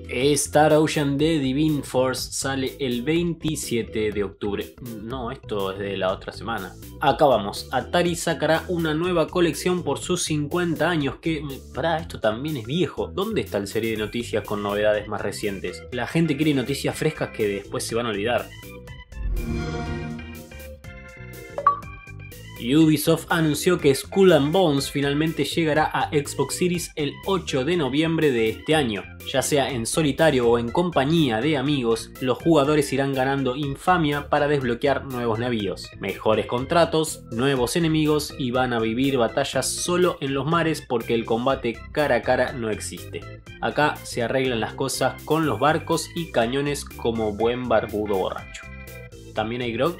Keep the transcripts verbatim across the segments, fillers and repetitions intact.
Star Ocean de Divine Force sale el veintisiete de octubre. No, esto es de la otra semana. Acá vamos, Atari sacará una nueva colección por sus cincuenta años que... Pará, esto también es viejo. ¿Dónde está el serie de noticias con novedades más recientes? La gente quiere noticias frescas que después se van a olvidar. Ubisoft anunció que Skull and Bones finalmente llegará a Xbox Series el ocho de noviembre de este año. Ya sea en solitario o en compañía de amigos, los jugadores irán ganando infamia para desbloquear nuevos navíos, mejores contratos, nuevos enemigos y van a vivir batallas solo en los mares porque el combate cara a cara no existe. Acá se arreglan las cosas con los barcos y cañones como buen barbudo borracho. ¿También hay grog?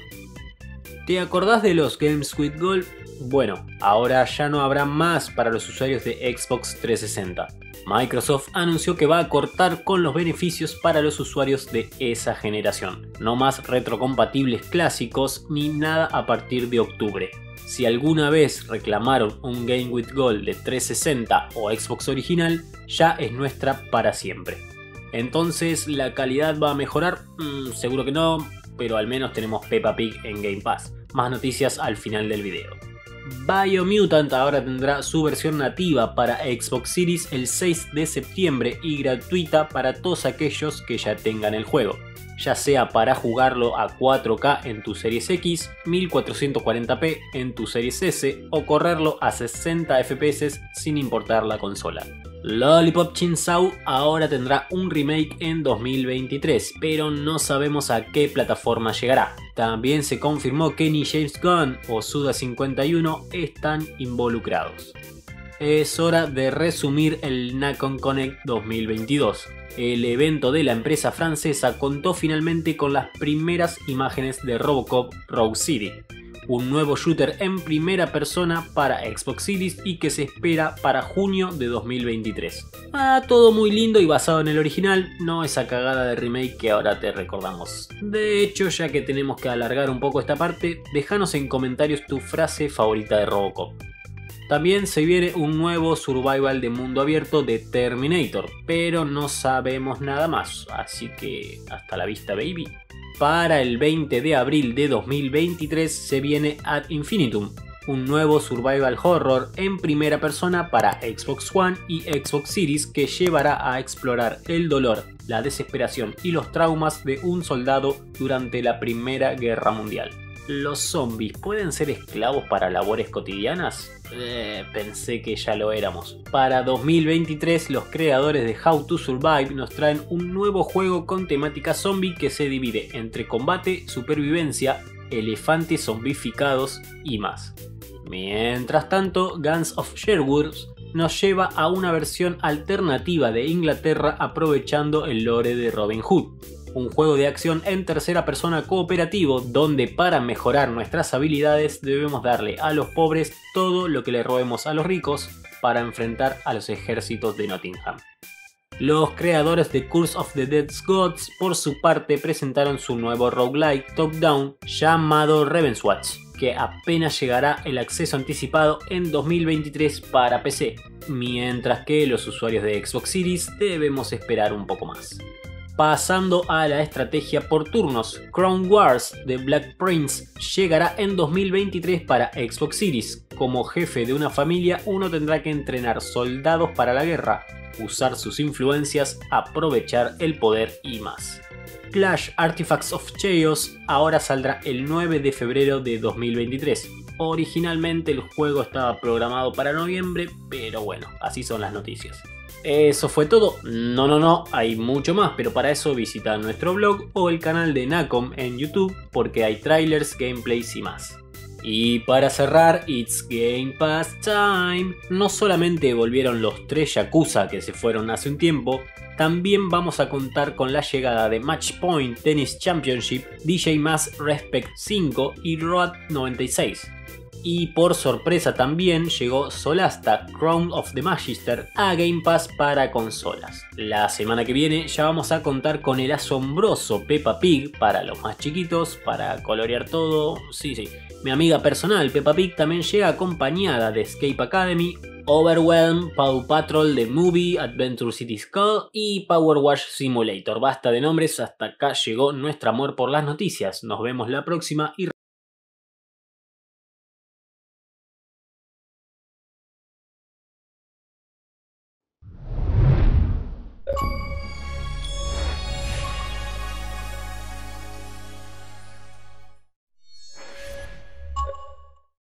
¿Te acordás de los Games with Gold? Bueno, ahora ya no habrá más para los usuarios de Xbox trescientos sesenta. Microsoft anunció que va a cortar con los beneficios para los usuarios de esa generación. No más retrocompatibles clásicos ni nada a partir de octubre. Si alguna vez reclamaron un Game with Gold de trescientos sesenta o Xbox original, ya es nuestra para siempre. Entonces, ¿la calidad va a mejorar? Mm, seguro que no, pero al menos tenemos Peppa Pig en Game Pass. Más noticias al final del video. Biomutant ahora tendrá su versión nativa para Xbox Series el seis de septiembre y gratuita para todos aquellos que ya tengan el juego, ya sea para jugarlo a cuatro K en tu Series X, mil cuatrocientos cuarenta p en tu Series S o correrlo a sesenta F P S sin importar la consola. Lollipop Chainsaw ahora tendrá un remake en dos mil veintitrés, pero no sabemos a qué plataforma llegará. También se confirmó que ni James Gunn o Suda cincuenta y uno están involucrados. Es hora de resumir el Nacon Connect dos mil veintidós. El evento de la empresa francesa contó finalmente con las primeras imágenes de Robocop Rogue City, un nuevo shooter en primera persona para Xbox Series y que se espera para junio de dos mil veintitrés. Ah, todo muy lindo y basado en el original, no esa cagada de remake que ahora te recordamos. De hecho, ya que tenemos que alargar un poco esta parte, déjanos en comentarios tu frase favorita de Robocop. También se viene un nuevo survival de mundo abierto de Terminator, pero no sabemos nada más, así que hasta la vista, baby. Para el veinte de abril de dos mil veintitrés se viene Ad Infinitum, un nuevo survival horror en primera persona para Xbox One y Xbox Series que llevará a explorar el dolor, la desesperación y los traumas de un soldado durante la Primera Guerra Mundial. ¿Los zombies pueden ser esclavos para labores cotidianas? Eh, pensé que ya lo éramos. Para dos mil veintitrés, los creadores de How to Survive nos traen un nuevo juego con temática zombie que se divide entre combate, supervivencia, elefantes zombificados y más. Mientras tanto, Guns of Sherwood nos lleva a una versión alternativa de Inglaterra aprovechando el lore de Robin Hood. Un juego de acción en tercera persona cooperativo donde para mejorar nuestras habilidades debemos darle a los pobres todo lo que le robemos a los ricos para enfrentar a los ejércitos de Nottingham. Los creadores de Curse of the Dead Gods por su parte presentaron su nuevo roguelike top-down llamado Ravenswatch, que apenas llegará el acceso anticipado en dos mil veintitrés para P C, mientras que los usuarios de Xbox Series debemos esperar un poco más. Pasando a la estrategia por turnos, Crown Wars de Black Prince llegará en dos mil veintitrés para Xbox Series. Como jefe de una familia, uno tendrá que entrenar soldados para la guerra, usar sus influencias, aprovechar el poder y más. Clash Artifacts of Chaos ahora saldrá el nueve de febrero de dos mil veintitrés. Originalmente el juego estaba programado para noviembre, pero bueno, así son las noticias. Eso fue todo. No, no, no, hay mucho más, pero para eso visita nuestro blog o el canal de Nacom en YouTube porque hay trailers, gameplays y más. Y para cerrar, It's Game Pass Time. No solamente volvieron los tres Yakuza que se fueron hace un tiempo, también vamos a contar con la llegada de Match Point Tennis Championship, D J Mass Respect cinco y Road noventa y seis. Y por sorpresa también llegó Solasta Crown of the Magister a Game Pass para consolas. La semana que viene ya vamos a contar con el asombroso Peppa Pig para los más chiquitos, para colorear todo. Sí, sí. Mi amiga personal Peppa Pig también llega acompañada de Escape Academy, Overwhelm, Paw Patrol The Movie, Adventure City Skull y Power Wash Simulator. Basta de nombres, hasta acá llegó nuestro amor por las noticias. Nos vemos la próxima y